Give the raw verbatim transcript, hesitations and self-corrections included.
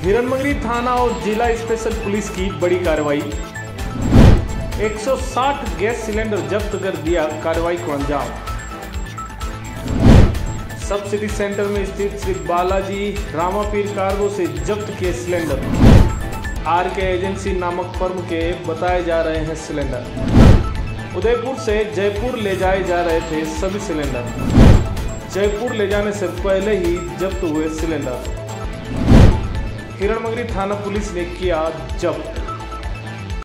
हिरणमंगरी थाना और जिला स्पेशल पुलिस की बड़ी कार्रवाई। एक सौ साठ गैस सिलेंडर जब्त कर दिया कार्रवाई को अंजाम। सब सिटी सेंटर में स्थित श्री बालाजी रामापीर कार्गो से जब्त किए सिलेंडर। आर के एजेंसी नामक फर्म के बताए जा रहे हैं सिलेंडर। उदयपुर से जयपुर ले जाए जा रहे थे सभी सिलेंडर। जयपुर ले जाने से पहले ही जब्त हुए सिलेंडर हिरणमंगरी थाना पुलिस ने किया जब्त।